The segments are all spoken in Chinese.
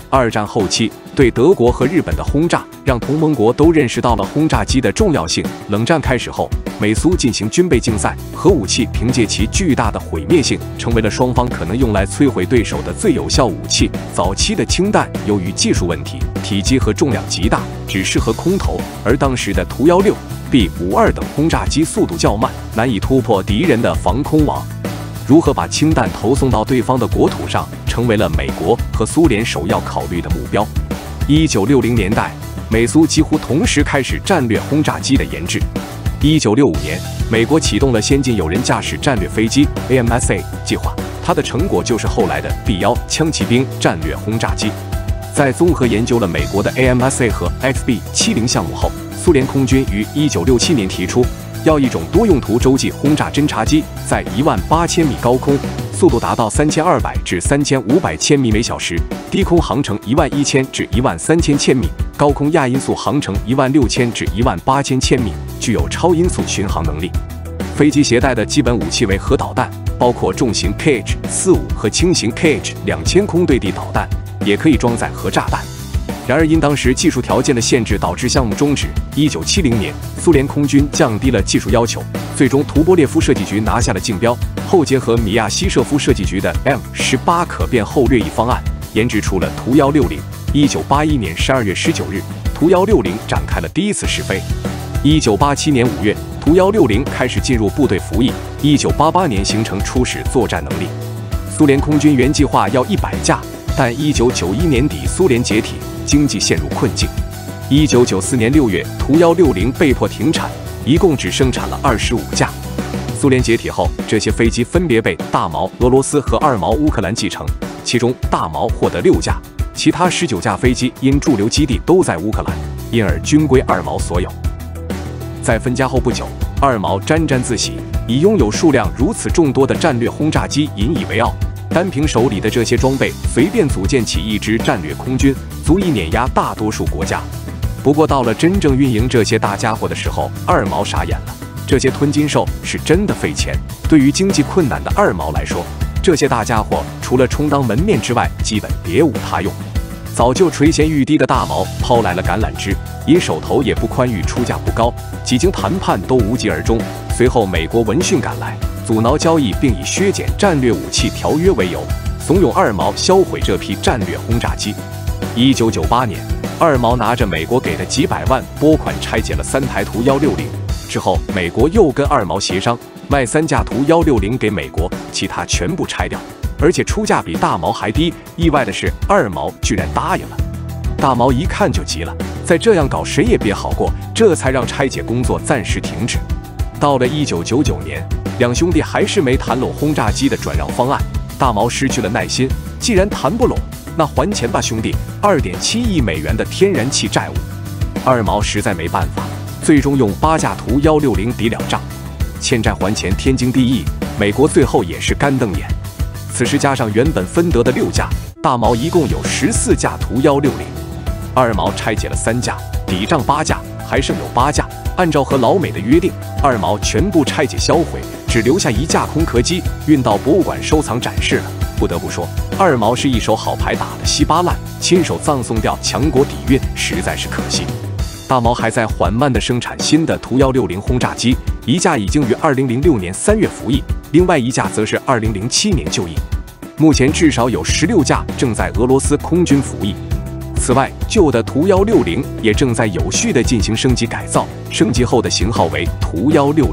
二战后期，对德国和日本的轰炸，让同盟国都认识到了轰炸机的重要性。冷战开始后，美苏进行军备竞赛，核武器凭借其巨大的毁灭性，成为了双方可能用来摧毁对手的最有效武器。早期的氢弹由于技术问题，体积和重量极大，只适合空投，而当时的图16、B-52等轰炸机速度较慢，难以突破敌人的防空网。如何把氢弹投送到对方的国土上，成为了美国和苏联首要考虑的目标。1960年代，美苏几乎同时开始战略轰炸机的研制。1965年，美国启动了先进有人驾驶战略飞机 AMSA 计划，它的成果就是后来的 B-1枪骑兵战略轰炸机。在综合研究了美国的 AMSA 和 XB-70项目后，苏联空军于1967年提出，要一种多用途洲际轰炸侦察机，在18000米高空，速度达到3200至3500千米每小时，低空航程11000至13000千米，高空亚音速航程16000至18000千米，具有超音速巡航能力。飞机携带的基本武器为核导弹，包括重型 KH-45和轻型 KH-2000空对地导弹，也可以装载核炸弹。然而，因当时技术条件的限制，导致项目终止。1970年，苏联空军降低了技术要求，最终图波列夫设计局拿下了竞标，后结合米亚西舍夫设计局的 M18可变后掠翼方案，研制出了图160。1981年12月19日，图160展开了第一次试飞。1987年5月，图160开始进入部队服役。1988年形成初始作战能力。苏联空军原计划要100架，但1991年底苏联解体，经济陷入困境。1994年6月，图160被迫停产，一共只生产了25架。苏联解体后，这些飞机分别被大毛俄罗斯和二毛乌克兰继承，其中大毛获得6架，其他19架飞机因驻留基地都在乌克兰，因而均归二毛所有。在分家后不久，二毛沾沾自喜，以拥有数量如此众多的战略轰炸机引以为傲。单凭手里的这些装备，随便组建起一支战略空军，足以碾压大多数国家。不过，到了真正运营这些大家伙的时候，二毛傻眼了。这些吞金兽是真的费钱。对于经济困难的二毛来说，这些大家伙除了充当门面之外，基本别无他用。早就垂涎欲滴的大毛抛来了橄榄枝，因手头也不宽裕，出价不高，几经谈判都无疾而终。随后，美国闻讯赶来，阻挠交易，并以削减战略武器条约为由，怂恿二毛销毁这批战略轰炸机。1998年，二毛拿着美国给的几百万拨款拆解了3台图160，之后美国又跟二毛协商，卖3架图160给美国，其他全部拆掉，而且出价比大毛还低。意外的是，二毛居然答应了。大毛一看就急了，再这样搞谁也别好过，这才让拆解工作暂时停止。到了1999年，两兄弟还是没谈拢轰炸机的转让方案，大毛失去了耐心，既然谈不拢，那还钱吧兄弟，2.7亿美元的天然气债务。二毛实在没办法，最终用8架图160抵了账，欠债还钱天经地义，美国最后也是干瞪眼。此时加上原本分得的6架，大毛一共有14架图160，二毛拆解了3架，抵账8架，还剩有8架。按照和老美的约定，二毛全部拆解销毁，只留下1架空壳机运到博物馆收藏展示了。不得不说，二毛是一手好牌打得稀巴烂，亲手葬送掉强国底蕴，实在是可惜。大毛还在缓慢地生产新的图160轰炸机，1架已经于2006年3月服役，另外1架则是2007年就役。目前至少有16架正在俄罗斯空军服役。此外，旧的图160也正在有序地进行升级改造，升级后的型号为图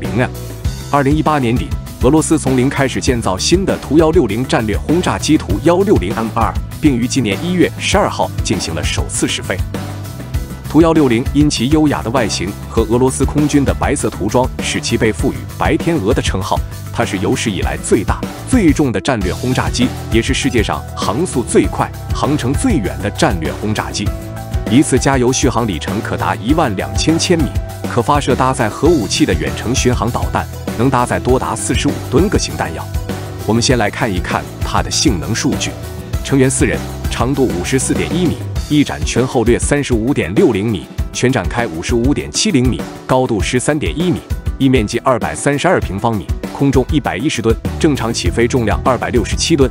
160M。2018年底，俄罗斯从零开始建造新的图160战略轰炸机图160M2，并于今年1月12号进行了首次试飞。图160因其优雅的外形和俄罗斯空军的白色涂装，使其被赋予“白天鹅”的称号。它是有史以来最大、最重的战略轰炸机，也是世界上航速最快、航程最远的战略轰炸机。一次加油续航里程可达12000千米，可发射搭载核武器的远程巡航导弹，能搭载多达45吨各型弹药。我们先来看一看它的性能数据：成员4人，长度54.1米，翼展全后略35.60米，全展开55.70米，高度13.1米，翼面积232平方米。空重110吨，正常起飞重量267吨，最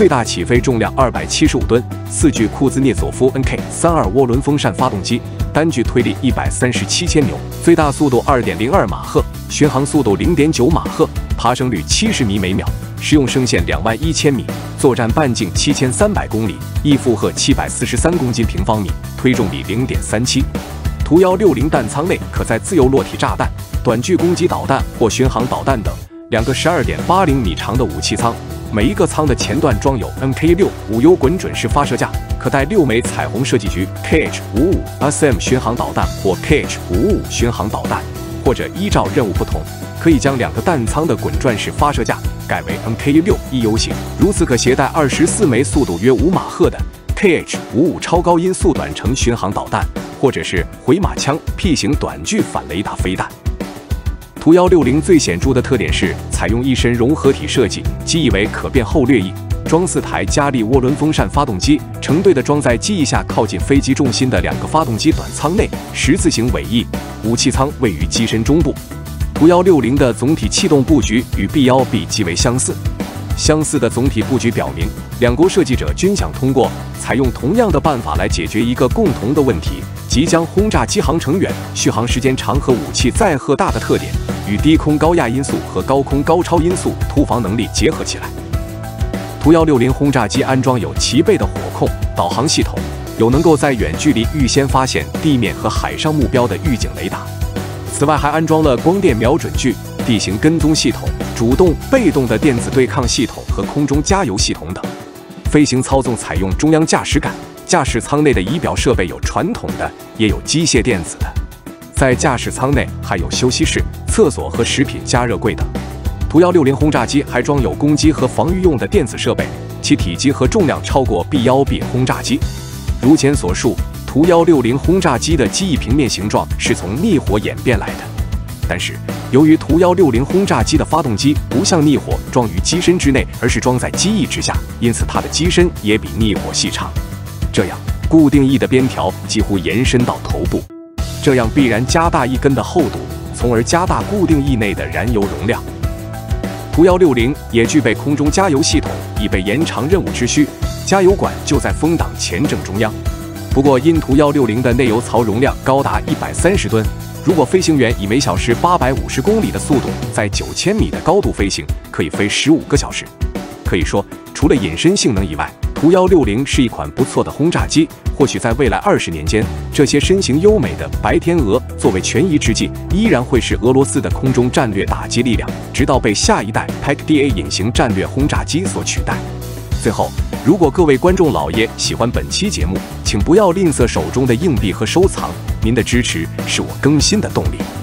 最大起飞重量275吨，4具库兹涅佐夫 NK32涡轮风扇发动机，单具推力137千牛，最大速度2.02马赫，巡航速度0.9马赫，爬升率70米每秒，实用升限21000米，作战半径7300公里，易负荷743公斤平方米，推重比0.37。图160弹舱内可载自由落体炸弹、短距攻击导弹或巡航导弹等2个12.80米长的武器舱。每一个舱的前段装有 MK6 无油滚准式发射架，可带6枚彩虹设计局 KH-55 SM 巡航导弹或 KH-55 巡航导弹，或者依照任务不同，可以将2个弹舱的滚转式发射架改为 MK6 EU 型，如此可携带24枚速度约5马赫的 KH-55 超高音速短程巡航导弹，或者是回马枪 P 型短距反雷达飞弹。图160最显著的特点是采用一身融合体设计，机翼为可变后掠翼，装4台加力涡轮风扇发动机，成对的装在机翼下靠近飞机重心的2个发动机短舱内，十字形尾翼，武器舱位于机身中部。图160的总体气动布局与 B-1B 极为相似。相似的总体布局表明，两国设计者均想通过采用同样的办法来解决一个共同的问题，即将轰炸机航程远、续航时间长和武器载荷大的特点与低空高压音速和高空高超音速突防能力结合起来。图160轰炸机安装有齐备的火控、导航系统，有能够在远距离预先发现地面和海上目标的预警雷达。此外，还安装了光电瞄准具、地形跟踪系统、主动、被动的电子对抗系统和空中加油系统等。飞行操纵采用中央驾驶杆，驾驶舱内的仪表设备有传统的，也有机械电子的。在驾驶舱内还有休息室、厕所和食品加热柜等。图160轰炸机还装有攻击和防御用的电子设备，其体积和重量超过 B-1B 轰炸机。如前所述，图160轰炸机的机翼平面形状是从逆火演变来的。但是，由于图160轰炸机的发动机不像逆火装于机身之内，而是装在机翼之下，因此它的机身也比逆火细长。这样，固定翼的边条几乎延伸到头部，这样必然加大翼根的厚度，从而加大固定翼内的燃油容量。图160也具备空中加油系统，以备延长任务之需，加油管就在风挡前正中央。不过，因图160的内油槽容量高达130吨，如果飞行员以每小时850公里的速度在9000米的高度飞行，可以飞15个小时。可以说，除了隐身性能以外，图160是一款不错的轰炸机。或许在未来20年间，这些身形优美的白天鹅作为权宜之计，依然会是俄罗斯的空中战略打击力量，直到被下一代 PAK-DA 隐形战略轰炸机所取代。最后，如果各位观众老爷喜欢本期节目，请不要吝啬手中的硬币和收藏，您的支持是我更新的动力。